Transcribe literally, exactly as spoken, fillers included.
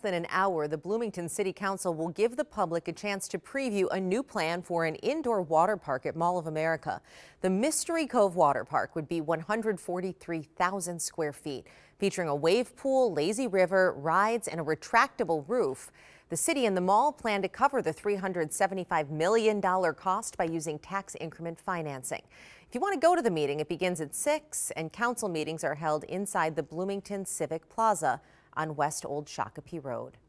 than an hour, the Bloomington City Council will give the public a chance to preview a new plan for an indoor water park at Mall of America. The Mystery Cove Water Park would be one hundred forty-three thousand square feet, featuring a wave pool, lazy river, rides, and a retractable roof. The city and the mall plan to cover the three hundred seventy-five million dollars cost by using tax increment financing. If you want to go to the meeting, it begins at six, and council meetings are held inside the Bloomington Civic Plaza on West Old Shakopee Road.